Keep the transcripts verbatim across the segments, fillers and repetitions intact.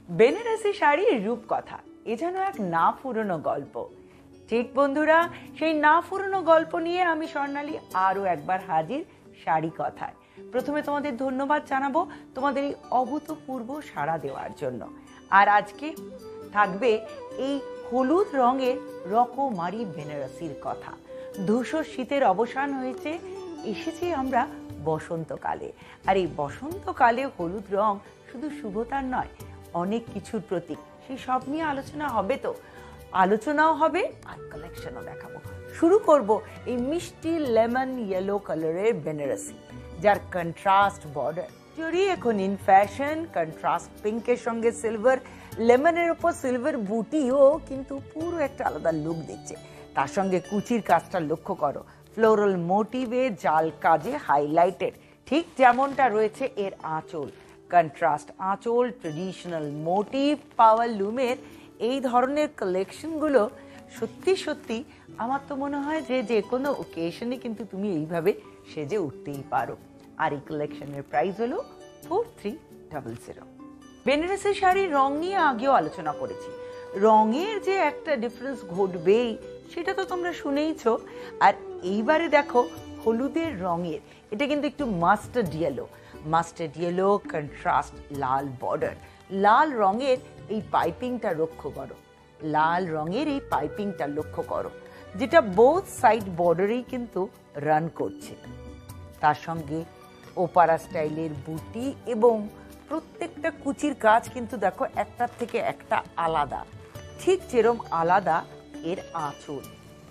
বেনারসি শাড়ির রূপকথা এ যেন এক না ফুরনো গল্প। ঠিক বন্ধুরা, সেই না ফুরনো গল্প নিয়ে আমি স্বর্ণালী আরো একবার হাজির শাড়ি কথায়। প্রথমে তোমাদের ধন্যবাদ জানাবো তোমাদের এই অভূতপূর্ব সাড়া দেওয়ার জন্য। আর আজকে থাকবে এই হলুদ রঙের রকমারি বেনারসির কথা। ধূসর শীতের অবসান হয়েছে, এসেছি আমরা বসন্তকালে। আর এই বসন্তকালে হলুদ রং শুধু শুভতার নয়, অনেক কিছুর প্রতীক। সেই সব নিয়ে আলোচনা হবে, তো আলোচনাও হবে আর কালেকশনও দেখাবো। শুরু করব এই মিষ্টি লেমন ইয়েলো কালারের বেনারসি, যার কন্ট্রাস্ট বর্ডার জড়ি এখন ইন ফ্যাশন। কন্ট্রাস্ট পিঙ্কের সঙ্গে সিলভার, লেমনের উপর সিলভার বুটিও কিন্তু পুরো একটা আলাদা লুক দিচ্ছে। তার সঙ্গে কুচির কাজটা লক্ষ্য করো, ফ্লোরাল মোটিভে জাল কাজে হাইলাইটেড, ঠিক যেমনটা রয়েছে এর আঁচল। কন্ট্রাস্ট আঁচল, ট্রেডিশনাল মোটিভ, পাওয়ার লুমের এই ধরনের কালেকশনগুলো সত্যি সত্যি আমার তো মনে হয় যে যে কোনো ওকেশনে কিন্তু তুমি এইভাবে সেজে উঠতেই পারো। আর এই কালেকশনের প্রাইস হলো four three double zero. Banarasi শাড়ির রং নিয়ে আগেও আলোচনা করেছি। রঙের যে একটা ডিফারেন্স ঘটবেই সেটা তো তোমরা শুনেইছো। আর এইবারে দেখো হলুদের রঙের, এটা কিন্তু একটু mustard yellow. Mustard yellow contrast লাল বর্ডার। লাল রঙের এই পাইপিংটা লক্ষ্য করো, লাল রঙের এই পাইপিংটা লক্ষ্য করো, যেটা বোথ সাইড বর্ডারেই কিন্তু রান করছে। তার সঙ্গে ওপারা স্টাইলের বুটি এবং প্রত্যেকটা কুচির কাজ কিন্তু দেখো একটার থেকে একটা আলাদা, ঠিক যেরকম আলাদা এর আঁচল।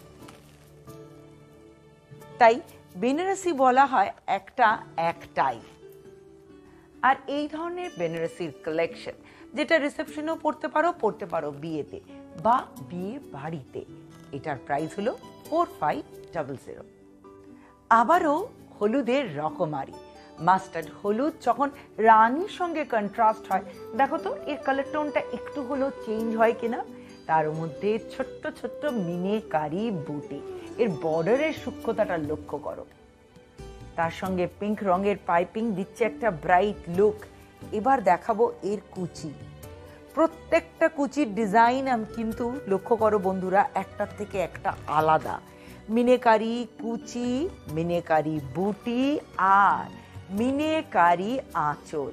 তাই বেনারসি বলা হয় একটা একটাই। আর এই ধরনের বেনারসির কালেকশন যেটা রিসেপশনেও পড়তে পারো, পড়তে পারো বিয়েতে বা বিয়ে বাড়িতে, এটার প্রাইস হলো ফোর ফাইভ ডাবল জিরো। আবারও হলুদের রকমারি, মাস্টার্ড হলুদ যখন রানীর সঙ্গে কন্ট্রাস্ট হয়, দেখো তো এর কালার টোনটা একটু হলেও চেঞ্জ হয় কিনা। তার মধ্যে ছোট্ট ছোট্ট মিনেকারি বুটি, এর বর্ডারের সূক্ষ্মতাটা লক্ষ্য করো। তার সঙ্গে পিঙ্ক রঙের পাইপিং দিচ্ছে একটা ব্রাইট লুক। এবার দেখাবো এর কুচি। প্রত্যেকটা কুচির ডিজাইন কিন্তু লক্ষ্য করো বন্ধুরা, একটার থেকে একটা আলাদা। মিনেকারি কুচি, মিনেকারি বুটি আর মিনেকারি আঁচল।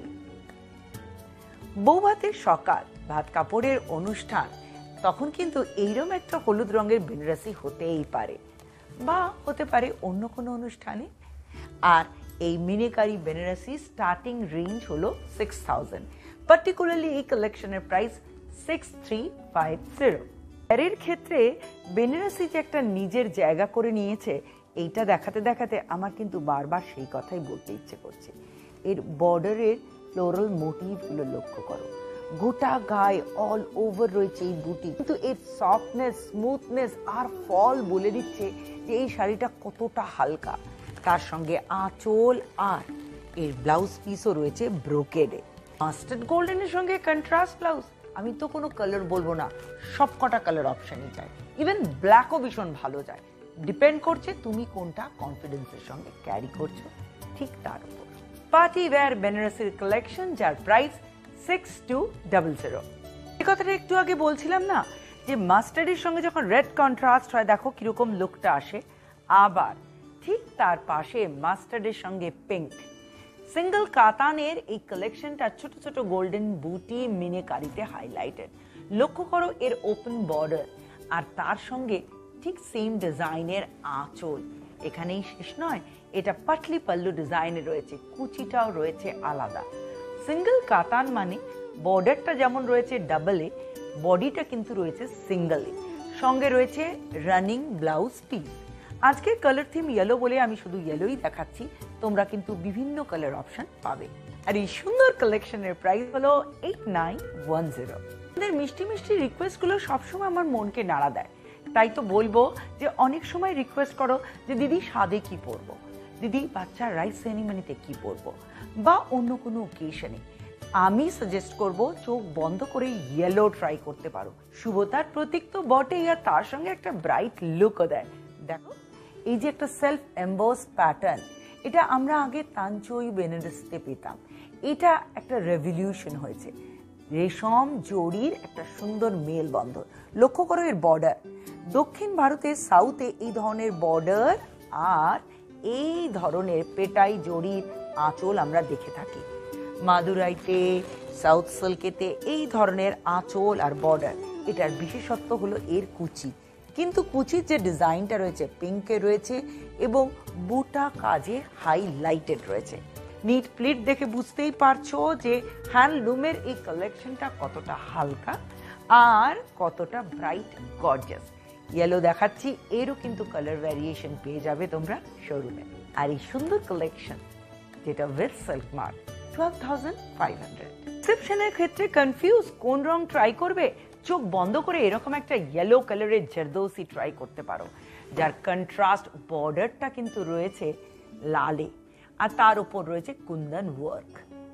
বৌভাতের সকাল, ভাত কাপড়ের অনুষ্ঠান, তখন কিন্তু এইরকম একটা হলুদ রঙের বেনারসি হতেই পারে, বা হতে পারে অন্য কোনো অনুষ্ঠানে। আর এই মিনেকারি বেনারসি স্টার্টিং রেঞ্জ হলো সিক্স থাউজেন্ড। পার্টিকুলারলি এই কালেকশনের price six three five zero. এর ক্ষেত্রে বেনারসি যে একটা নিজের জায়গা করে নিয়েছে, এইটা দেখাতে দেখাতে আমার কিন্তু বারবার সেই কথাই বলতে ইচ্ছে করছে। এর বর্ডারের ফ্লোরাল মোটিভগুলো লক্ষ্য করো, গোটা গায়ে অল ওভার রয়েছে এই বুটি, কিন্তু এর সফটনেস, স্মুথনেস আর ফল বলে দিচ্ছে যে এই শাড়িটা কতটা হালকা। তার সঙ্গে আঁচল আর এর ব্লাউজ পিসও রয়েছে ব্রোকেডে। মাস্টার্ড গোল্ডেনের সঙ্গে কন্ট্রাস্ট ব্লাউজ, আমি তো কোনো কালার বলবো না, সব কটা কালার অপশনই যায়, ইভেন ব্ল্যাকও ভীষণ ভালো যায়। ডিপেন্ড করছে তুমি কোনটা কনফিডেন্সের সঙ্গে ক্যারি করছো, ঠিক তার উপর। পার্টি ওয়্যার বেনারসির কালেকশন, যার price six two double zero. এই কথাটা একটু আগে বলছিলাম না, যে মাস্টার্ডের সঙ্গে যখন রেড কন্ট্রাস্ট হয়, দেখো কিরকম লুকটা আসে। আবার ঠিক তার পাশে মাস্টার্ডের সঙ্গে পিঙ্ক। সিঙ্গল কাতানের এই কালেকশনটা ছোট ছোট গোল্ডেন বুটি মিনেকারিতে হাইলাইটেড। লক্ষ্য করো এর ওপেন বর্ডার, আর তার সঙ্গে ঠিক সেম ডিজাইনের আঁচল। এখানেই শেষ নয়, এটা পাটলি পাল্লু ডিজাইনে রয়েছে, কুচিটাও রয়েছে আলাদা। সিঙ্গল কাতান মানে বর্ডারটা যেমন রয়েছে ডাবলে, বডিটা কিন্তু রয়েছে সিঙ্গলে, সঙ্গে রয়েছে রানিং ব্লাউজ পিস। আজকের কালার থিম ইয়েলো বলে আমি শুধু ইয়েলোই দেখাচ্ছি, তোমরা কিন্তু বিভিন্ন কালার অপশন পাবে। আর এই সুন্দর কালেকশনের প্রাইস হলো এইট নাইন ওয়ান জিরো। আমাদের মিষ্টি মিষ্টি রিকোয়েস্ট গুলো সবসময় আমার মনকে নাড়া দেয়। তাই তো বলবো যে অনেক সময় রিকোয়েস্ট করো যে দিদি সাদে কি পরবো, দিদি বাচ্চার রাইস সেরিমনিতে কি পরবো, বা অন্য কোনো ওকেশনে। আমি সাজেস্ট করব চোখ বন্ধ করে ইয়েলো ট্রাই করতে পারো। শুভতার প্রতীক তো বটেই, আর তার সঙ্গে একটা ব্রাইট লুকও দেয়। দেখো এই যে একটা সেলফ এমবস প্যাটার্ন, এটা আমরা আগে তাঞ্চই বেনারসিতে পেতাম, এটা একটা রেভলিউশন হয়েছে। রেশম জড়ির একটা সুন্দর মেলবন্ধন। লক্ষ্য করো এর বর্ডার, দক্ষিণ ভারতের সাউথে এই ধরনের বর্ডার আর এই ধরনের পেটাই জড়ির আঁচল আমরা দেখে থাকি। মাদুরাইতে, সাউথ সিল্কেতে এই ধরনের আঁচল আর বর্ডার। এটার বিশেষত্ব হলো এর কুচি, কিন্তু কুচির যে ডিজাইনটা রয়েছে পিঙ্কে রয়েছে এবং বুটা কাজে হাইলাইটেড রয়েছে। নিট প্লিট দেখে বুঝতেই পারছো যে হ্যান্ডলুমের এই কালেকশনটা কতটা হালকা আর কতটা ব্রাইট গর্জাস। ইয়েলো দেখাচ্ছি, এরও কিন্তু কালার ভ্যারিয়েশন পেয়ে যাবে তোমরা শোরুমে। আর এই সুন্দর কালেকশন যেটা with silk mark twelve thousand five hundred. প্রেসক্রিপশনের ক্ষেত্রে কনফিউজ কোন রং ট্রাই করবে, চোখ বন্ধ করে এরকম একটা ইয়েলো কালারের জারদৌসি ট্রাই করতে পারো, যার কন্ট্রাস্ট বর্ডারটা কিন্তু রয়েছে লালে আর তার উপর রয়েছে kundan work,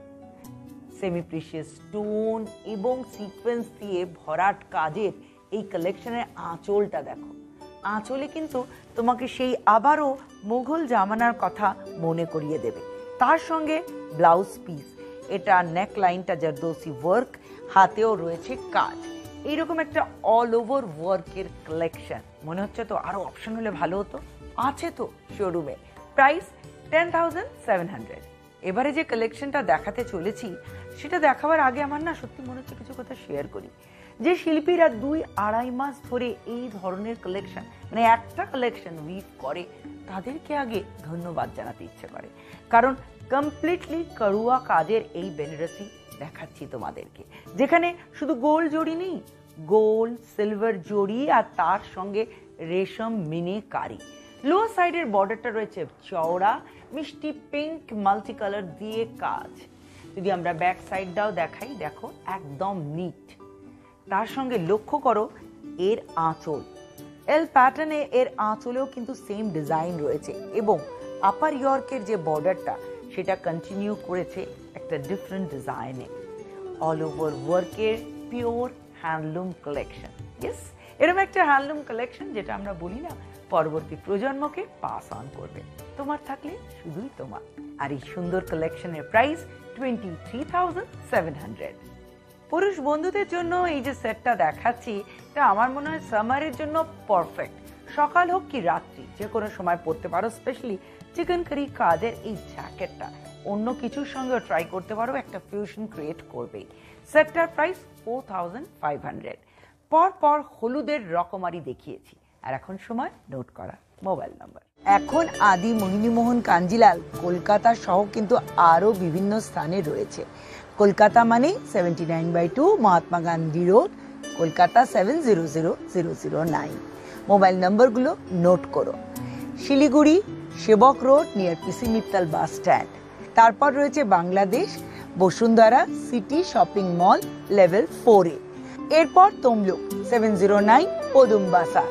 semi precious stone এবং সিকোয়েন্স দিয়ে ভরাট কাজের এই কালেকশনের আঁচলটা দেখো। আঁচলে কিন্তু তোমাকে সেই আবারও মুঘল জামানার কথা মনে করিয়ে দেবে। তার সঙ্গে ব্লাউজ পিস, এটা নেক লাইনটা জারদৌসি ওয়ার্ক, হাতেও রয়েছে কাজ। এইরকম একটা অল ওভার ওয়ার্কের কালেকশন। মনে হচ্ছে তো আরো অপশন হলে ভালো হতো, আছে তো শোরুমে। Price ten thousand seven hundred. এবারে যে কালেকশনটা দেখাতে চলেছি সেটা দেখাবার আগে আমার না সত্যি মনে হচ্ছে কিছু কথা শেয়ার করি। যে শিল্পীরা দুই আড়াই মাস ধরে এই ধরনের কালেকশন মানে একটা কালেকশন উইভ করে তাদেরকে আগে ধন্যবাদ জানাতে ইচ্ছে করে, কারণ কমপ্লিটলি করুয়া কাজের এই বেনারসি দেখাচ্ছি তোমাদেরকে, যেখানে শুধু গোল্ড জড়ি নেই, গোল্ড সিলভার জড়ি আর তার সঙ্গে রেশম মিনেকারি। লোয়ার সাইডের বর্ডারটা রয়েছে চওড়া মিষ্টি পিঙ্ক মাল্টি কালার দিয়ে কাজ। যদি আমরা ব্যাক সাইডটাও দেখাই, দেখো একদম নিট। তার সঙ্গে লক্ষ্য করো এর আঁচল, এল প্যাটার্নে এর আঁচলেও কিন্তু সেম ডিজাইন রয়েছে এবং আপার ইয়র্কের যে বর্ডারটা সেটা কন্টিনিউ করেছে একটা ডিফারেন্ট ডিজাইনে। অল ওভার ওয়ার্কের পিওর হ্যান্ডলুম কালেকশন। ইয়েস, এরকম একটা হ্যান্ডলুম কালেকশন যেটা আমরা বলি না পরবর্তী প্রজন্মকে পাস অন করবে, তোমার থাকলে শুধুই তোমার। আর এই সুন্দর কালেকশনের price twenty three thousand seven hundred. পুরুষ বন্ধুদের জন্য এই যে সেটটা দেখাচ্ছি এটা আমার মনে হয় সামারের জন্য পারফেক্ট। সকাল হোক কি রাত্রি যে কোনো সময় পরতে পারো। স্পেশালি চিকেন কারি কাজের এই জ্যাকেটটা অন্য কিছুর সঙ্গে ট্রাই করতে পারো, একটা ফিউশন ক্রিয়েট করবেই। সেটটার price four thousand five hundred. পর পর হলুদের রকমারি দেখিয়েছি, আর এখন সময় নোট করা মোবাইল নাম্বার। এখন আদি মোহিনীমোহন কাঞ্জিলাল কলকাতা সহ কিন্তু আরও বিভিন্ন স্থানে রয়েছে। কলকাতা মানে seventy nine by two Mahatma Gandhi road, Kolkata seven zero zero zero zero nine. Mobile নম্বরগুলো নোট করো। Siliguri Sevoke road near PC Mittal bus stand. তারপর রয়েছে Bangladesh Bashundhara city shopping mall level ফোরে। এরপর Tamluk seven zero nine Padumbasar.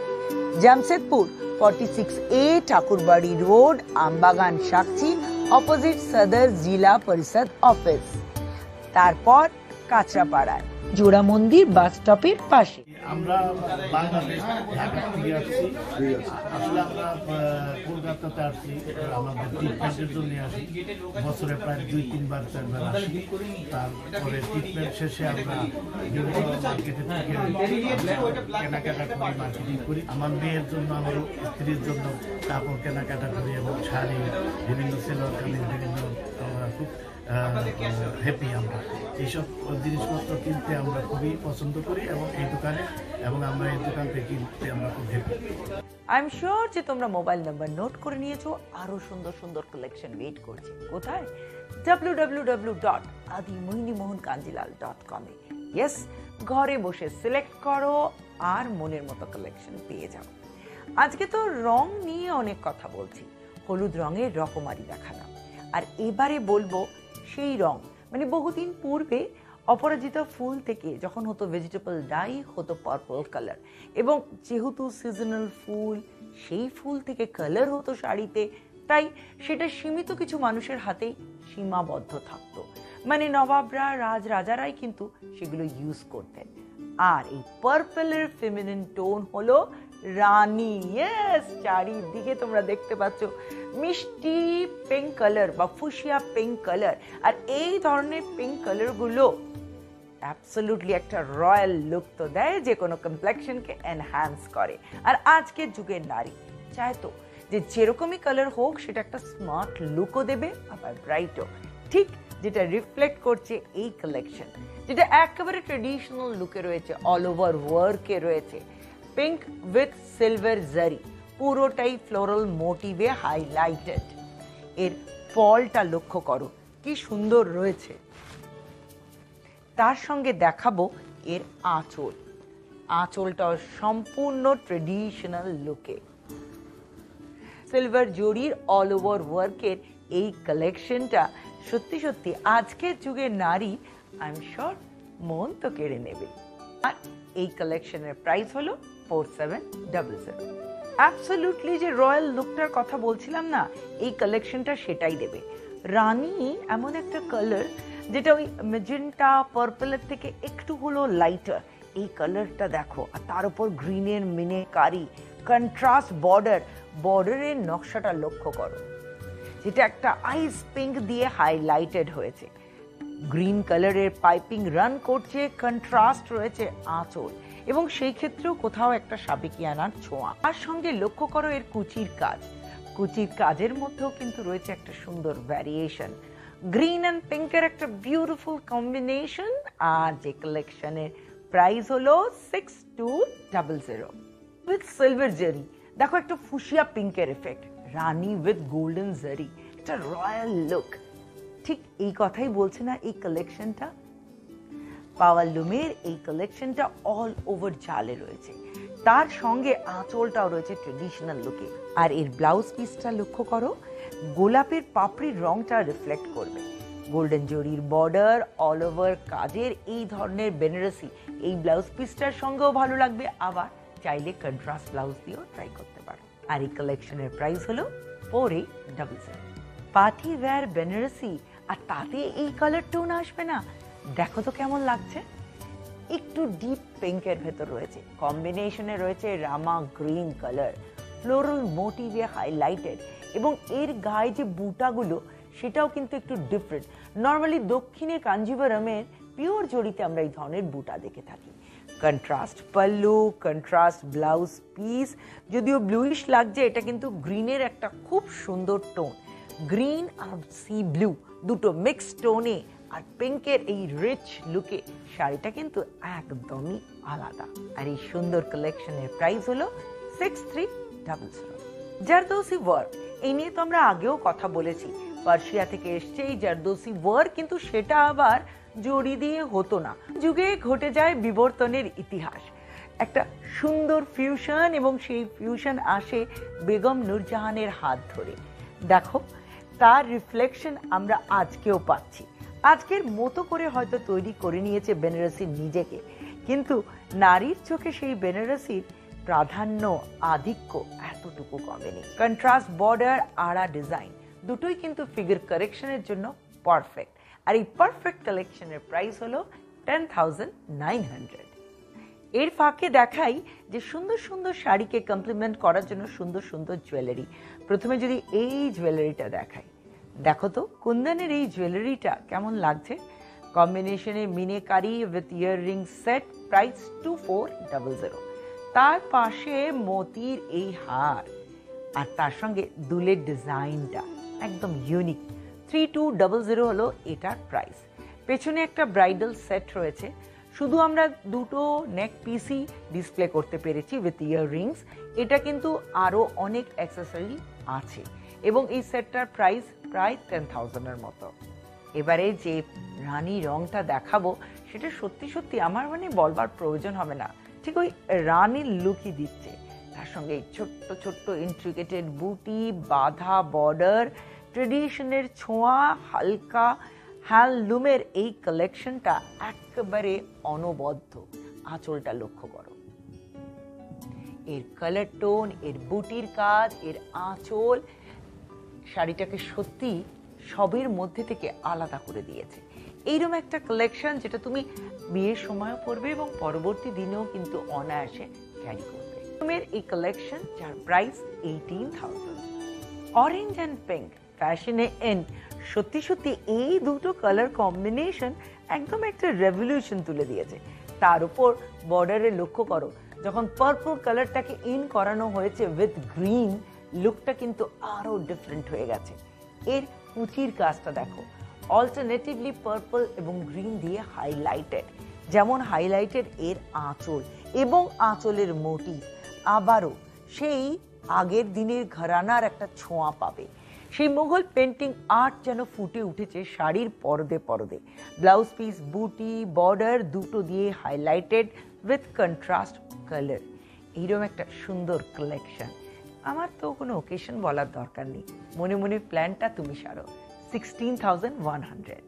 Jamshedpur forty six A Thakurbari road Aambagan Sakchi opposite Sadar Zila পরিষদ office. তারপর কাঁচরাপাড়ায় জোড়া মন্দির বাস স্টপের পাশে। আমরা বাংলাদেশ ঢাকা থেকে আসছি, আসলে আমরা কলকাতাতে আসছি আমাদের ট্রিটমেন্টের জন্য আসি। বছরে প্রায় দুই তিনবার চারবার আসি। তারপরে ট্রিটমেন্ট শেষে আমরা বিভিন্ন মার্কেটের থেকে কেনাকাটা করি, মার্কেটিং করি। আমার মেয়ের জন্য, আমার স্ত্রীর জন্য কাপড় কেনাকাটা করি এবং শাড়ি, বিভিন্ন সেলোয়ার কামিজ, বিভিন্ন আমরা খুব হ্যাপি। আমরা এইসব জিনিসপত্র কিনতে আমরা খুবই পছন্দ করি এবং এই দোকানে এবং আমরা এই দোকান থেকে কিনতে আমরা খুব হ্যাপি। আই এম শিওর যে তোমরা মোবাইল নাম্বার নোট করে নিয়েছো, আরো সুন্দর সুন্দর কালেকশন ওয়েট করছে। কোথায়? W W W dot Adi Mohinimohan Kanjilal dot com এ। ইয়েস, ঘরে বসে সিলেক্ট করো আর মনের মতো কালেকশন পেয়ে যাও। আজকে তো রং নিয়ে অনেক কথা বলছি, হলুদ রঙের রকমারি দেখালাম, আর এবারে বলবো সেই রং মানে বহুদিন পূর্বে অপরাজিতা ফুল থেকে যখন হতো ভেজিটেবল ডাই, হতো পার্পল কালার, এবং যেহেতু সিজনাল ফুল সেই ফুল থেকে কালার হতো শাড়িতে, তাই সেটা সীমিত কিছু মানুষের হাতেই সীমাবদ্ধ থাকতো। মানে নবাবরা, রাজ রাজারাই কিন্তু সেগুলো ইউজ করতেন। আর এই পার্পলের ফেমিনিন টোন হলো রানী। ইয়েস, চারিদিকে তোমরা দেখতে পাচ্ছ মিষ্টি পিঙ্ক কালার বা ফুসিয়া পিঙ্ক কালার। আর এই ধরনের পিঙ্ক কালারগুলো অ্যাবসলিউটলি একটা রয়্যাল লুক তো দেয়, যে কোনো কমপ্লেকশনকে এনহ্যান্স করে। আর আজকের যুগের নারী চায় তো যে যেরকমই কালার হোক সেটা একটা স্মার্ট লুকও দেবে, আবার ব্রাইটও, ঠিক যেটা রিফ্লেক্ট করছে এই কালেকশন, যেটা একেবারে ট্রেডিশনাল লুকে রয়েছে, অল ওভার ওয়ার্কে রয়েছে, পিঙ্ক উইথ সিলভার জারি, পুরোটাই ফ্লোরাল মোটিভে হাইলাইটেড। এর ফলটা লক্ষ্য করো কি সুন্দর রয়েছে। তার সঙ্গে দেখাবো এর আঁচল। আঁচলটাও সম্পূর্ণ ট্রেডিশনাল লুকে, সিলভার জরির অল ওভার ওয়ার্কের এই কালেকশনটা সত্যি সত্যি আজকের যুগের নারী আই এম শিওর মন তো কেড়ে নেবে। আর এই কালেকশনের প্রাইস হলো four seven double zero. Absolutely যে রয়্যাল লুকটার কথা বলছিলাম না, এই কালেকশনটা সেটাই দেবে। রানী এমন একটা কালার যেটা ওই ম্যাজেন্টা পার্পলের থেকে একটু হলো লাইটার, এই কালারটা দেখো, আর তার উপর গ্রিনের মিনেকারি কন্ট্রাস্ট বর্ডার, বর্ডারের নকশাটা লক্ষ্য করো, যেটা একটা আইস পিঙ্ক দিয়ে হাইলাইটেড হয়েছে, গ্রিন কালারের পাইপিং রান করছে, কন্ট্রাস্ট রয়েছে আঁচল, এবং সেই ক্ষেত্রেও কোথাও একটা সাবেকিয়ানার ছোঁয়া। আর সঙ্গে লক্ষ্য করো এর কুচির কাজ, কুচির কাজের মধ্যেও কিন্তু রয়েছে একটা সুন্দর ভ্যারিয়েশন, গ্রিন অ্যান্ড পিঙ্কের একটা বিউটিফুল কম্বিনেশন। আর যে কালেকশনের প্রাইস হলো six two double zero with silver zari. দেখো একটা ফুশিয়া পিঙ্কের এফেক্ট, রানী উইথ গোল্ডেন জারি, একটা রয়্যাল লুক। ঠিক এই কথাই বলছে না এই কালেকশনটা, পাওয়ারলুমের এই কালেকশনটা অল ওভার জালে রয়েছে, তার সঙ্গে আঁচলটাও রয়েছে ট্রেডিশনাল লুকে। আর এর ব্লাউজ পিসটা লক্ষ্য করো, গোলাপের পাপড়ির রংটা রিফ্লেক্ট করবে, গোল্ডেন জরির বর্ডার, অল ওভার কাজের এই ধরনের বেনারসি এই ব্লাউজ পিসটার সঙ্গেও ভালো লাগবে, আবার চাইলে কন্ট্রাস্ট ব্লাউজ দিয়েও ট্রাই করতে পারো। আর এই কালেকশনের প্রাইস হলো four eight double zero. Party wear Banarasi, আর তাতে এই কালার টোন আসবে না, দেখো তো কেমন লাগছে। একটু ডিপ পিঙ্কের ভেতর রয়েছে, কম্বিনেশনে রয়েছে রামা গ্রিন কালার, ফ্লোরাল মোটিভে হাইলাইটেড, এবং এর গায়ে যে বুটাগুলো সেটাও কিন্তু একটু ডিফারেন্ট। নর্মালি দক্ষিণে কাঞ্জিভারমের পিওর জড়িতে আমরা এই ধরনের বুটা দেখে থাকি। Contrast pallu, contrast blouse piece, যদিও ব্লুইশ লাগছে, এটা কিন্তু গ্রিনের একটা খুব সুন্দর টোন, গ্রিন আর সি ব্লু দুটো মিক্স টোনে, আর পিঙ্কের এই রিচ লুকে শাড়িটা কিন্তু একদমই আলাদা। আর এই সুন্দর কালেকশনের প্রাইস হলো six three double zero. Zardozi work, এই নিয়ে তো আমরা আগেও কথা বলেছি, পার্সিয়া থেকে এসছে এই জারদোসি ওয়ার্ক, কিন্তু সেটা আবার জড়ি দিয়ে হতো না, যুগে ঘটে যায় বিবর্তনের ইতিহাস, একটা সুন্দর ফিউশন, এবং সেই ফিউশন আসে বেগম নূরজাহানের হাত ধরে। দেখো তার রিফ্লেকশন আমরা আজকেও পাচ্ছি, আজকের মতো করে হয়তো তৈরি করে নিয়েছে বেনারসি নিজেকে, কিন্তু নারীর চোখে সেই বেনারসির প্রাধান্য আধিক্য এতটুকু কমেনি। কন্ট্রাস্ট বর্ডার, আড়া ডিজাইন দুটোই কিন্তু ফিগার কারেকশনের জন্য পারফেক্ট। আর এই পারফেক্ট কালেকশনের প্রাইস হলো টেন থাউজেন্ড নাইন হান্ড্রেড। এর ফাঁকে দেখাই যে সুন্দর সুন্দর শাড়িকে কমপ্লিমেন্ট করার জন্য সুন্দর সুন্দর জুয়েলারি। প্রথমে যদি এই জুয়েলারিটা দেখাই, দেখো তো কুন্দনের এই জুয়েলারিটা কেমন লাগছে, কম্বিনেশনে meenakari with earring set, price two four double zero. তার পাশে মতির এই হার, আর তার সঙ্গে দুলের ডিজাইনটা একদম unique, three two double zero হলো এটার প্রাইস। পেছনে একটা ব্রাইডাল সেট রয়েছে, শুধু আমরা দুটো নেক পিসই ডিসপ্লে করতে পেরেছি উইথ ইয়াররিংস, এটা কিন্তু আরও অনেক অ্যাক্সেসরি আছে, এবং এই সেটটার প্রাইস প্রায় টেন থাউজেন্ডের মতো। এবারে যে রানী রংটা দেখাবো সেটা সত্যি সত্যি আমার মানে বলবার প্রয়োজন হবে না, ঠিক ওই রানীর লুকই দিচ্ছে, তার সঙ্গে ছোট্ট ছোট্ট ইন্ট্রিকেটেড বুটি, বাঁধা বর্ডার, ট্রেডিশনের ছোঁয়া, হালকা হ্যান্ডলুমের এই কালেকশনটা একেবারে অনবদ্য। আঁচলটা লক্ষ্য করো, এর কালার টোন, এর বুটির কাজ, এর আঁচল শাড়িটাকে সত্যি সবের মধ্যে থেকে আলাদা করে দিয়েছে। এইরকম একটা কালেকশন যেটা তুমি বিয়ের সময়ও পরবে এবং পরবর্তী দিনেও কিন্তু অনায়াসে ক্যারি করবে। তোমার এই কালেকশন যার price eighteen thousand. Orange and pink ফ্যাশনে এন সত্যি সত্যি এই দুটো কালার কম্বিনেশন একদম একটা রেভলিউশন তুলে দিয়েছে। তার উপর বর্ডারে লক্ষ্য করো, যখন পার্পল কালারটাকে ইন করানো হয়েছে উইথ গ্রিন, লুকটা কিন্তু আরো ডিফারেন্ট হয়ে গেছে। এর কুচির কাজটা দেখো, অল্টারনেটিভলি পার্পল এবং গ্রিন দিয়ে হাইলাইটেড। যেমন হাইলাইটেড এর আঁচল এবং আঁচলের মোটিভ, আবারও সেই আগের দিনের ঘরানার একটা ছোঁয়া পাবে। সেই মোগল পেন্টিং আর্ট যেন ফুটে উঠেছে শাড়ির পরদে পরদে। ব্লাউজ পিস, বুটি, বর্ডার দুটো দিয়ে হাইলাইটেড উইথ কন্ট্রাস্ট কালার। এইরকম একটা সুন্দর কালেকশন। আমার তো কোনো ওকেশন বলার দরকার নেই, মনে মনে প্ল্যানটা তুমি সারো। Sixteen thousand one hundred.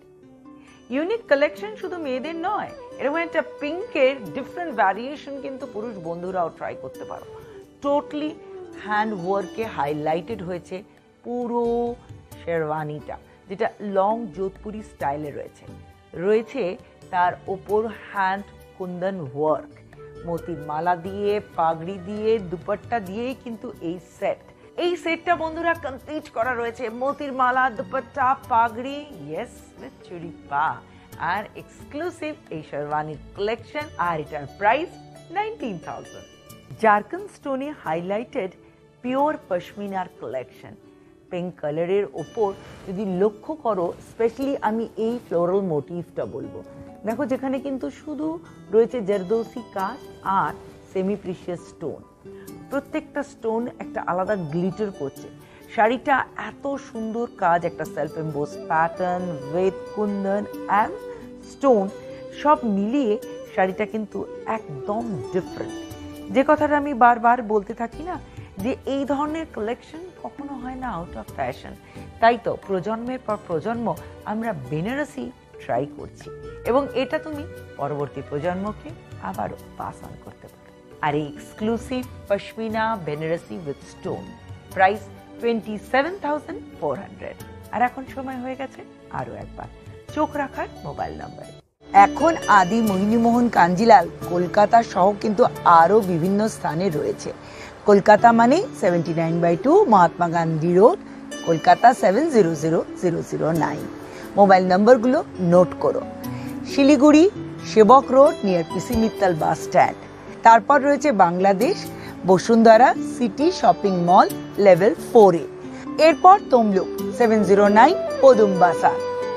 Unique collection শুধু মেয়েদের নয়, এরকম একটা পিঙ্কের ডিফারেন্ট ভ্যারিয়েশন কিন্তু পুরুষ বন্ধুরাও ট্রাই করতে পারো। টোটালি হ্যান্ড ওয়ার্কে হাইলাইটেড হয়েছে পুরো শেরওয়ানিটা, যেটা লং যোধপুরি স্টাইলে রয়েছে। রয়েছে তার ওপর হ্যান্ড কুন্দন ওয়ার্ক, মোতির মালা দিয়ে, পাগড়ি দিয়ে, দুপাট্টা দিয়েই কিন্তু এই সেট। এই সেটটা বন্ধুরা কমপ্লিট করা রয়েছে মোতির মালা, দুপাট্টা, পাগড়ি, ইয়েস উইথ চুড়ি পা, আর এক্সক্লুসিভ এই শেরওয়ানির কালেকশন। আর এটার প্রাইস নাইনটিন থাউজেন্ড। জারকান স্টোনে হাইলাইটেড পিওর পশমিনার কালেকশন। পিঙ্ক কালারের ওপর যদি লক্ষ্য করো, স্পেশালি আমি এই ফ্লোরাল মোটিভটা বলবো। দেখো যেখানে কিন্তু শুধু রয়েছে জারদৌসি কাজ আর সেমি প্রিশিয়াস স্টোন। প্রত্যেকটা স্টোন একটা আলাদা গ্লিটার করছে। শাড়িটা এত সুন্দর কাজ, একটা self emboss pattern with kundan and stone সব মিলিয়ে শাড়িটা কিন্তু একদম ডিফারেন্ট। যে কথাটা আমি বারবার বলতে থাকি না, যে এই ধরনের কালেকশন কখনো হয় না আউট অফ ফ্যাশন। তাই তো প্রজন্মের পর প্রজন্ম আমরা বেনারসি ট্রাই করছি, এবং এটা তুমি পরবর্তী প্রজন্মকে আবারও পাস অন করতে পারো। আর এই exclusive pashmina Banarasi with stone, price twenty seven thousand four hundred. আর এখন সময় হয়ে গেছে আরো একবার চোখ রাখার মোবাইল নাম্বারে। এখন আদি মোহিনীমোহন কাঞ্জিলাল কলকাতা সহ কিন্তু আরো বিভিন্ন স্থানে রয়েছে। কলকাতা মানে seventy nine by two Mahatma Gandhi road, Kolkata seven zero zero zero zero nine. Mobile নম্বরগুলো নোট করো। Siliguri Sevoke road near PC Mittal bus stand. তারপর রয়েছে Bangladesh Bashundhara city shopping mall level ফোরে। এরপর Tamluk seven zero nine Padumbasa.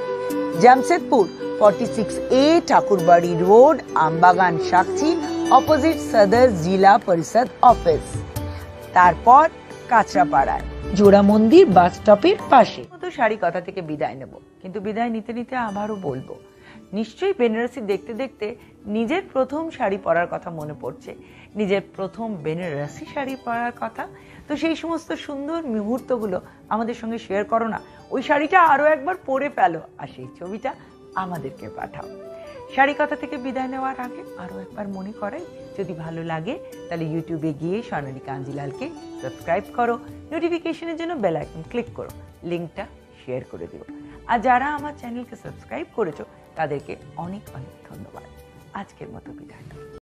Jamshedpur forty six A Thakurbari road, Aambagan Sakchi, opposite Sadar Zila পরিষদ অফিস। তারপর কাঁচরাপাড়ায় জোড়া মন্দির বাস স্টপের পাশে। তো শাড়ি কথা থেকে বিদায় নেব, কিন্তু বিদায় নিতে নিতে আবারও বলবো, নিশ্চয়ই বেনারসি দেখতে দেখতে নিজের প্রথম শাড়ি পরার কথা মনে পড়ছে, নিজের প্রথম বেনারসি শাড়ি পরার কথা। তো সেই সমস্ত সুন্দর মুহূর্তগুলো আমাদের সঙ্গে শেয়ার করো না। ওই শাড়িটা আরো একবার পরে ফেলো আর সেই ছবিটা আমাদেরকে পাঠাও। শাড়ি কথা থেকে বিদায় নেওয়ার আগে আরো একবার মনে করাই, যদি ভালো লাগে তাহলে ইউটিউবে গিয়ে স্বর্ণালী কাঞ্জিলালকে সাবস্ক্রাইব করো, নোটিফিকেশনের জন্য বেল আইকন ক্লিক করো, লিঙ্কটা শেয়ার করে দিও। আর যারা আমার চ্যানেলকে সাবস্ক্রাইব করেছো তাদেরকে অনেক অনেক ধন্যবাদ। আজকের মতো বিদায়।